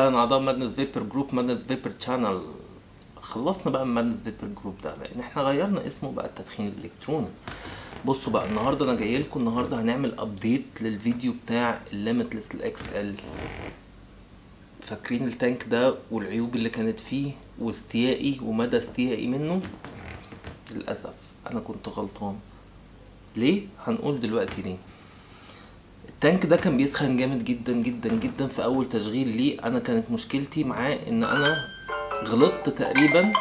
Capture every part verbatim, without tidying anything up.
وسهلا اعضاء مادنس فيبر جروب، مادنس فيبر تشانل. خلصنا بقى من مادنس فيبر جروب ده لان احنا غيرنا اسمه بقى التدخين الالكتروني. بصوا بقى النهارده انا جاي لكم النهارده هنعمل ابديت للفيديو بتاع الليميتلس الاكس ال. فاكرين التانك ده والعيوب اللي كانت فيه واستيائي ومدى استيائي منه؟ للاسف انا كنت غلطان. ليه؟ هنقول دلوقتي ليه. التانك ده كان بيسخن جامد جدا جدا جدا في اول تشغيل ليه. انا كانت مشكلتي معاه ان انا غلطت تقريبا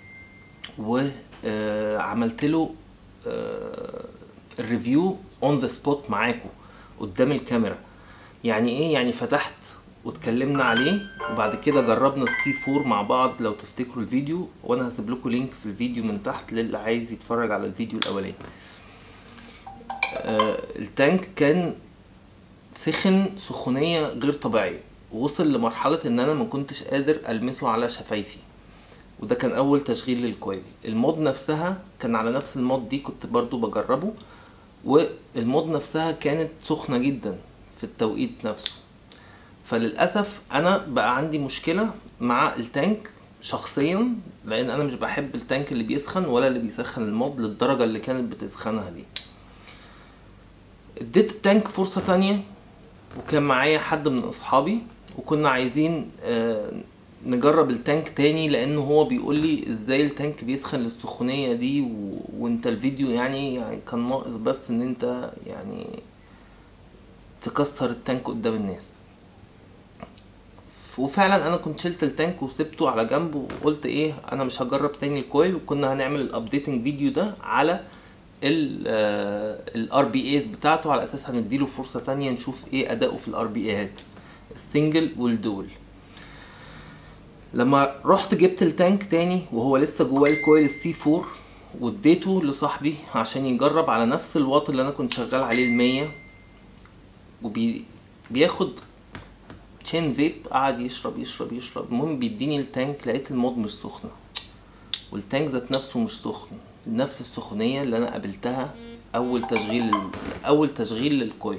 وعملت له الريفيو اون ذا سبوت معاكم قدام الكاميرا. يعني ايه؟ يعني فتحت واتكلمنا عليه وبعد كده جربنا السي فور مع بعض لو تفتكروا الفيديو، وانا هسيب لكم لينك في الفيديو من تحت للي عايز يتفرج على الفيديو الاولاني. آه التانك كان سخن سخونية غير طبيعية، ووصل لمرحلة ان انا ما كنتش قادر المسه على شفايفي، وده كان اول تشغيل للكويل. المود نفسها كان على نفس المود دي كنت برضو بجربه، والمود نفسها كانت سخنة جدا في التوقيت نفسه. فللأسف انا بقى عندي مشكلة مع التانك شخصيا، لان انا مش بحب التانك اللي بيسخن ولا اللي بيسخن المود للدرجة اللي كانت بتسخنها دي. اديت التانك فرصة تانية، وكان معايا حد من اصحابي وكنا عايزين آه نجرب التانك تاني، لانه هو بيقول لي ازاي التانك بيسخن للسخونية دي و... وانت الفيديو يعني, يعني كان ناقص بس ان انت يعني تكسر التانك قدام الناس. وفعلا انا كنت شلت التانك وسبته على جنب وقلت ايه، انا مش هجرب تاني الكويل. وكنا هنعمل الابديتنج فيديو ده على الار بي ايز بتاعته، على اساس هنديله فرصة تانية نشوف ايه اداؤه في الار بي ايات السنجل والدول. لما رحت جبت التانك تاني وهو لسه جواه الكويل السي فور، واديته لصاحبي عشان يجرب على نفس الواط اللي انا كنت شغال عليه المية، وبياخد تشين فيب، قعد يشرب يشرب يشرب. المهم بيديني التانك، لقيت المود مش سخنة والتانك ذات نفسه مش سخن نفس السخونية اللي انا قابلتها اول تشغيل اول تشغيل للكويل.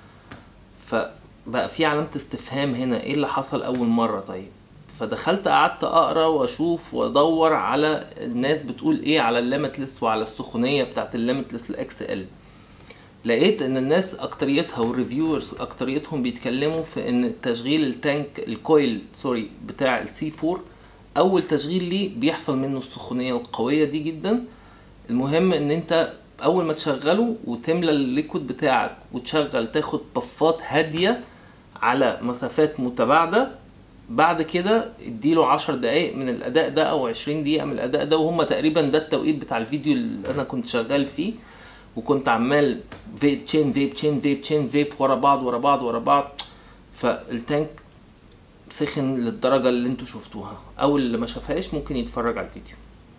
فبقى في علامة استفهام هنا، ايه اللي حصل اول مرة؟ طيب فدخلت قعدت اقرا واشوف وادور على الناس بتقول ايه على الليميتلس وعلى السخونية بتاعت الليميتلس الاكس ال. لقيت ان الناس اكتريتها والريفيورز اكتريتهم بيتكلموا في ان تشغيل التانك الكويل سوري بتاع السي فور اول تشغيل ليه بيحصل منه السخونية القوية دي جدا. المهم ان انت اول ما تشغله وتملى الليكويد بتاعك وتشغل تاخد طفات هادية على مسافات متباعدة، بعد كده اديله عشر دقايق من الاداء ده او عشرين دقيقة من الاداء ده، وهم تقريبا ده التوقيت بتاع الفيديو اللي انا كنت شغال فيه. وكنت عمال فيب تشين فيب تشين فيب تشين فيب ورا بعض ورا بعض ورا بعض. فالتانك سخن للدرجة اللي انتوا شفتوها، او اللي ما شافهاش ممكن يتفرج على الفيديو.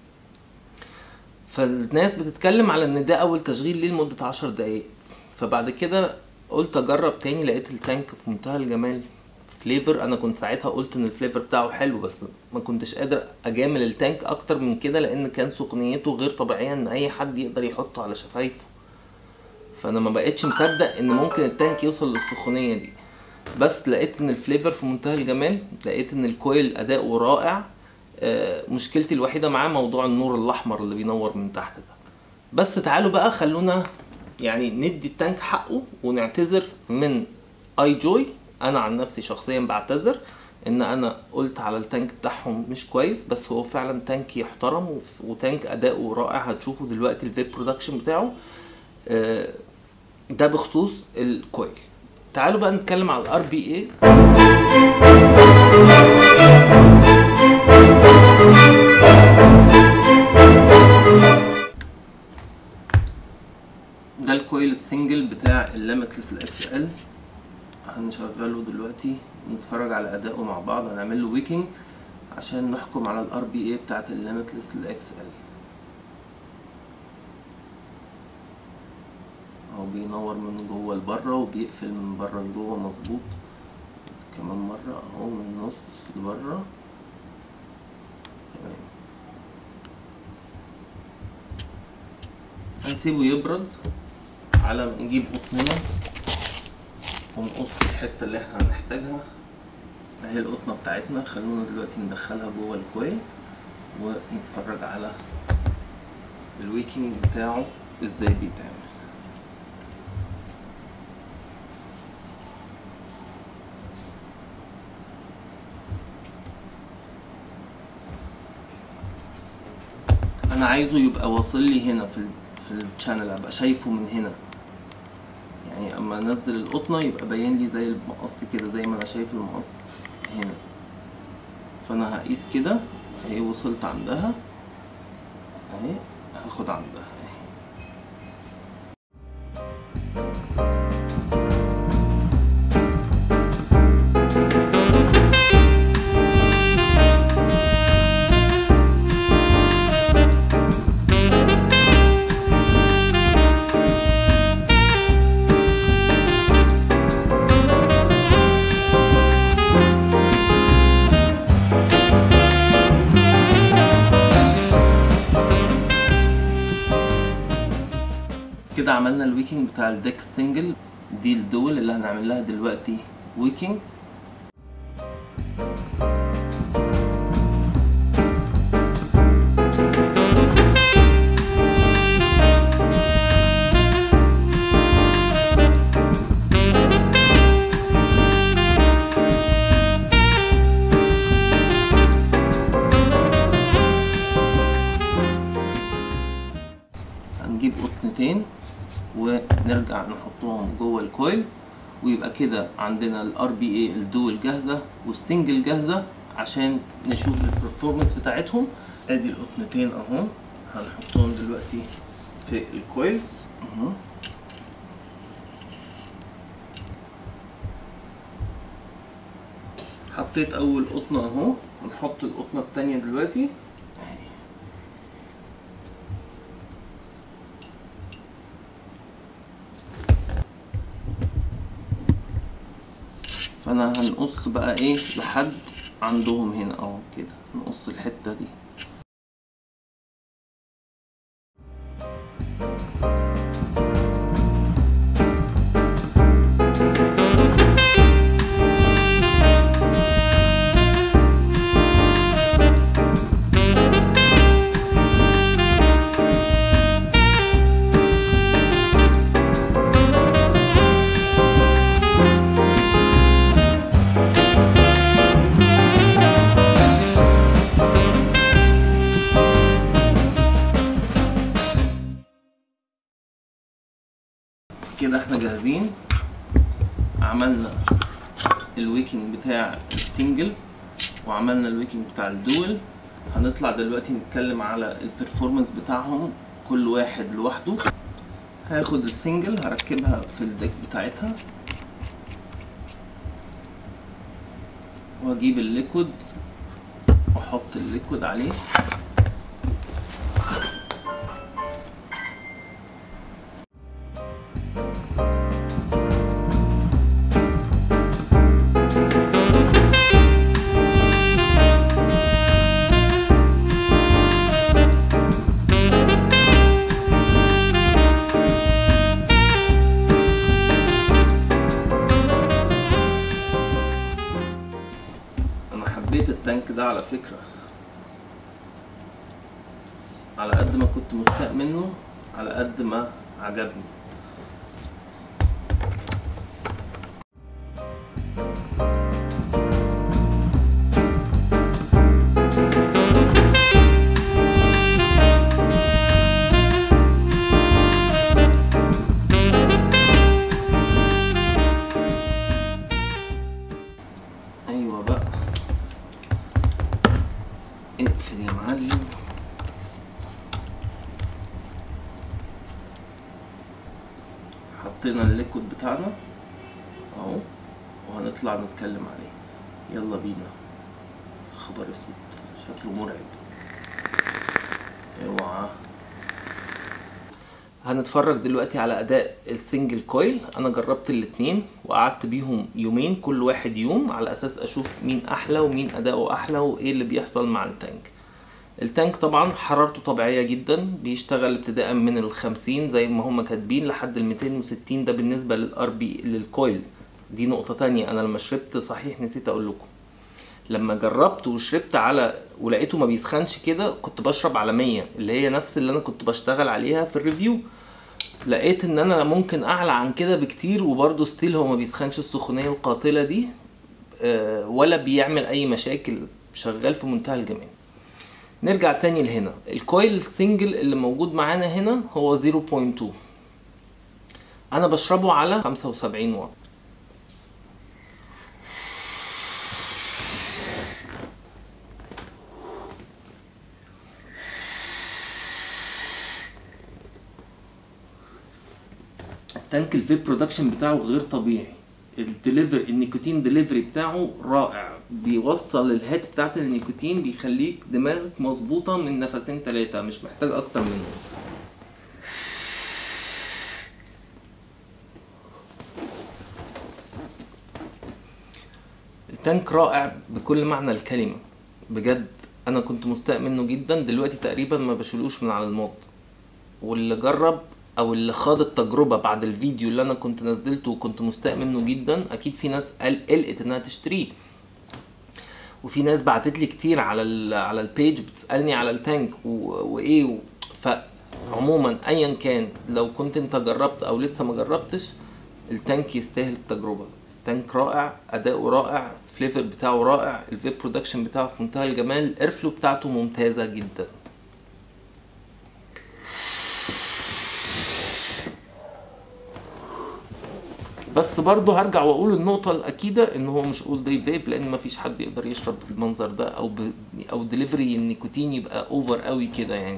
فالناس بتتكلم على ان ده اول تشغيل ليه لمدة عشر دقايق. فبعد كده قلت اجرب تاني، لقيت التانك في منتهى الجمال. فليفر، انا كنت ساعتها قلت ان الفليفر بتاعه حلو، بس ما كنتش قادر اجامل التانك اكتر من كده لان كان سخونيته غير طبيعية ان اي حد يقدر يحطه على شفايفه. فانا ما بقتش مصدق ان ممكن التانك يوصل للسخونية دي. بس لقيت ان الفليفر في منتهى الجمال، لقيت ان الكويل اداؤه رائع. آه مشكلتي الوحيدة معاه موضوع النور الاحمر اللي بينور من تحت ده. بس تعالوا بقى خلونا يعني ندي التانك حقه ونعتذر من اي جوي. انا عن نفسي شخصيا بعتذر ان انا قلت على التانك بتاعهم مش كويس، بس هو فعلا تانك يحترم وتانك اداؤه رائع. هتشوفوا دلوقتي الفيب برودكشن بتاعه. آه ده بخصوص الكويل. تعالوا بقى نتكلم على الار بي ايز. ده الكويل السنجل بتاع الليميتلس الاكس ال. هنشغله دلوقتي نتفرج على اداؤه مع بعض. هنعمل له ويكينج عشان نحكم على الار بي اي بتاعت الليميتلس الاكس ال. هو بينور من جوه لبره وبيقفل من بره لجوه مظبوط. كمان مره اهو من النص لبره. تمام. هنسيبه يبرد على ما نجيب قطنية ونقص الحته اللي احنا هنحتاجها. اهي القطنة بتاعتنا. خلونا دلوقتي ندخلها جوه الكويل ونتفرج على الويكينج بتاعه ازاي بيتعمل. انا عايزه يبقى واصل لي هنا في ال في الشانل، ابقى شايفه من هنا، يعني اما انزل القطنه يبقى باين لي زي المقص كده، زي ما انا شايف المقص هنا. فانا هقيس كده اهي، وصلت عندها اهي، هاخد عندها اهي. كده عملنا الويكينج بتاع الديك السنجل. دي الدول اللي هنعمل لها دلوقتي ويكينج. هنجيب قطنتين ونرجع نحطهم جوه الكويل، ويبقى كده عندنا الار بي اي الدول جاهزه والسنجل جاهزه عشان نشوف البرفورمانس بتاعتهم. ادي القطنتين اهو، هنحطهم دلوقتي في الكويلز اهو. حطيت اول قطنه اهو، هنحط القطنه التانيه دلوقتي. فانا هنقص بقى ايه لحد عندهم هنا اهو كده، هنقص الحته دي. كده احنا جاهزين. عملنا الويكينج بتاع السنجل وعملنا الويكينج بتاع الدول. هنطلع دلوقتي نتكلم على البرفورمانس بتاعهم كل واحد لوحده. هاخد السنجل هركبها في الديك بتاعتها، واجيب الليكويد واحط الليكويد عليه. حبيت التانك ده على فكرة، على قد ما كنت مستاء منه على قد ما عجبني. ايوه بقى، اقفل يا معلم. حطينا الليكويد بتاعنا اهو، وهنطلع نتكلم عليه. يلا بينا. خبر اسود، شكله مرعب. اوعى. هنتفرج دلوقتي على اداء السنجل كويل. انا جربت الاتنين وقعدت بيهم يومين، كل واحد يوم، على اساس اشوف مين احلى ومين اداؤه احلى وايه اللي بيحصل مع التانك. التانك طبعا حرارته طبيعية جدا، بيشتغل ابتداء من الخمسين زي ما هم كاتبين لحد الميتين وستين. ده بالنسبة للار بي للكويل. دي نقطة تانية انا لما شربت صحيح نسيت اقول لكم، لما جربت وشربت على ولقيته ما بيسخنش كده، كنت بشرب على مية اللي هي نفس اللي انا كنت بشتغل عليها في الريفيو. لقيت ان انا ممكن اعلى عن كده بكتير وبرضه ستيل هو ما بيسخنش السخونيه القاتله دي، أه ولا بيعمل اي مشاكل، شغال في منتهى الجمال. نرجع تاني لهنا، الكويل سنجل اللي موجود معانا هنا هو صفر فاصلة اتنين، انا بشربه على خمسة وسبعين واط. تانك الفيب برودكشن بتاعه غير طبيعي، الدليفر النيكوتين دليفري بتاعه رائع، بيوصل الهات بتاعت النيكوتين، بيخليك دماغك مظبوطه من نفسين ثلاثه، مش محتاج اكتر منه. التانك رائع بكل معنى الكلمه بجد، انا كنت مستاء منه جدا، دلوقتي تقريبا ما بشيلوش من على الموت. واللي جرب او اللي خاض التجربه بعد الفيديو اللي انا كنت نزلته وكنت مستاء منه جدا، اكيد في ناس قلقت انها تشتريه، وفي ناس بعتت لي كتير على على البيج بتسالني على التانك وايه و... فعموما ايا كان، لو كنت انت جربت او لسه ما جربتش، التانك يستاهل التجربه. التانك رائع، اداؤه رائع، الفليفر بتاعه رائع، الفيب برودكشن بتاعه في منتهى الجمال، الايرفلو بتاعته ممتازه جدا. بس برضه هرجع واقول النقطه الاكيده ان هو مش اول داي فيب، لان مفيش حد يقدر يشرب بالمنظر ده، او ب... او دليفري النيكوتين يبقى اوفر قوي كده يعني.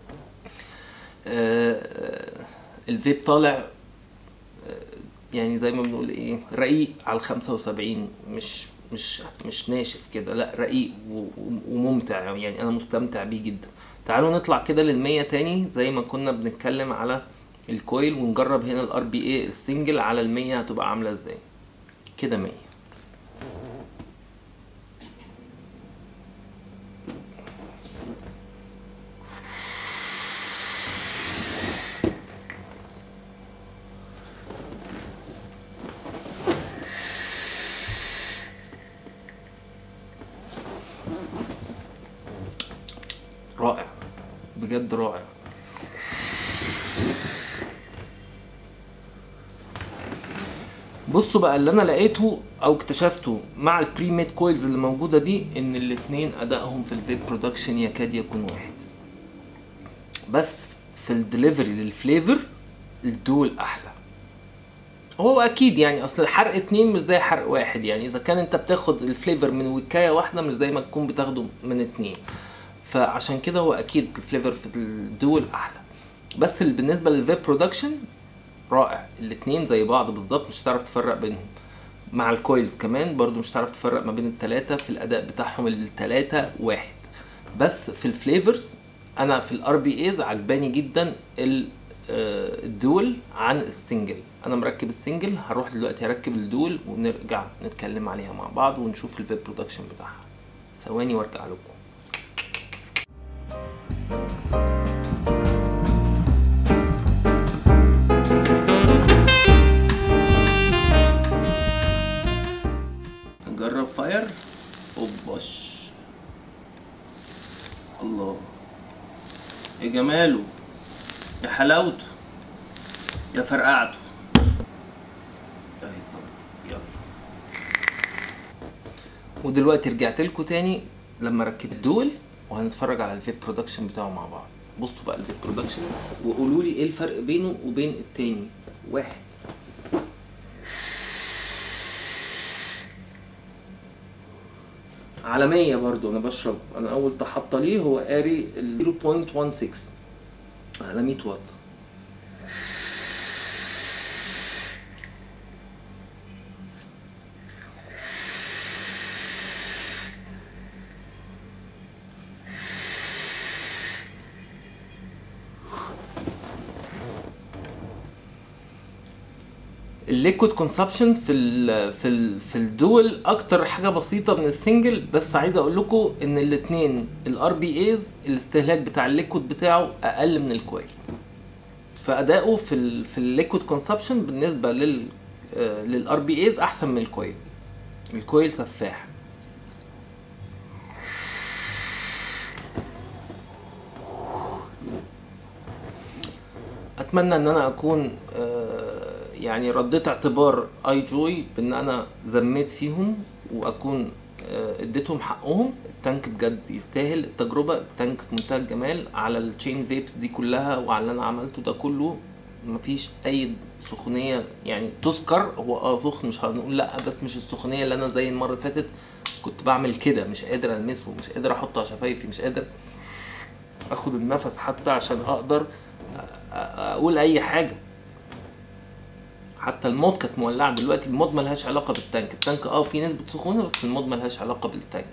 آه الفيب طالع آه يعني زي ما بنقول ايه، رقيق على الخمسة وسبعين، مش مش مش ناشف كده، لا رقيق وممتع، يعني انا مستمتع بيه جدا. تعالوا نطلع كده للمية تاني زي ما كنا بنتكلم على الكويل، ونجرب هنا الار بي اي السنجل على المية هتبقى عامله ازاي. كده مية. رائع بجد رائع. بصوا بقى اللي انا لقيته او اكتشفته مع البري ميد كويلز اللي موجوده دي، ان الاتنين ادائهم في الفيب برودكشن يكاد يكون واحد، بس في الدليفري للفليفر الدول احلى. هو اكيد يعني اصل حرق اتنين مش زي حرق واحد، يعني اذا كان انت بتاخد الفليفر من وكايه واحده مش زي ما تكون بتاخده من اتنين، فعشان كده هو اكيد الفليفر في الدول احلى. بس بالنسبه للفيب برودكشن رائع، الاتنين زي بعض بالظبط، مش هتعرف تفرق بينهم. مع الكويلز كمان برضو مش هتعرف تفرق ما بين التلاتة في الاداء بتاعهم، التلاتة واحد. بس في الفليفرز انا في الار بي ايز عجباني جدا الدول عن السنجل. انا مركب السنجل، هروح دلوقتي هركب الدول ونرجع نتكلم عليها مع بعض ونشوف الفيب برودكشن بتاعها. ثواني وارجع لكم. نجرب فاير. اوباش، الله يا جماله، يا حلاوته، يا فرقعته. اهي طب يلا. ودلوقتي رجعت لكم تاني لما ركبت الدول، وهنتفرج على الفيب برودكشن بتاعه مع بعض. بصوا بقى الفيب برودكشن وقولوا لي ايه الفرق بينه وبين التاني. واحد، على مية برضو انا بشرب، انا اول تحط ليه هو قاري ال صفر فاصلة واحد ستة على مية واط. الليكويد كونسبشن في ال في ال في الدول اكتر حاجه بسيطه من السنجل، بس عايز اقول لكم ان الاثنين الار بي ايز الاستهلاك بتاع الليكويد بتاعه اقل من الكويل، فاداؤه في ال في الليكويد كونسبشن بالنسبه لل للار بي ايز احسن من الكويل. الكويل سفاح. اتمنى ان انا اكون آه، يعني رديت اعتبار اي جوي بان انا ذميت فيهم، واكون آه، اديتهم حقهم. التانك بجد يستاهل التجربة، التانك في منتهى الجمال على التشين فيبس دي كلها وعلى اللي انا عملته ده كله. مفيش اي سخونية يعني تذكر. هو اه سخن مش هنقول لا، بس مش السخونية اللي انا زي المرة اللي فاتت كنت بعمل كده، مش قادر المسه، مش قادر احطه على شفايفي، مش قادر اخد النفس حتى عشان اقدر اقول اي حاجة. حتى المود كانت مولعة. دلوقتي المود ملهاش علاقة بالتانك. التانك اه في نسبة سخونة، بس المود ملهاش علاقة بالتانك.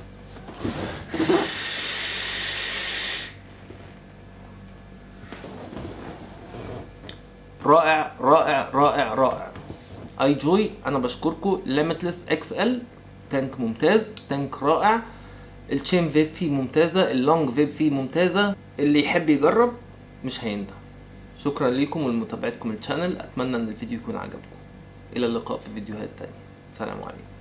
رائع رائع رائع رائع. اي جوي انا بشكركم. ليميتلس اكس ال تانك ممتاز، تانك رائع. التشين فيب فيه ممتازة، اللونج فيب فيه ممتازة. اللي يحب يجرب مش هيندم. شكرا لكم ولمتابعتكم الشانل. اتمنى ان الفيديو يكون عجبكم. الى اللقاء في فيديوهات تانية. سلام عليكم.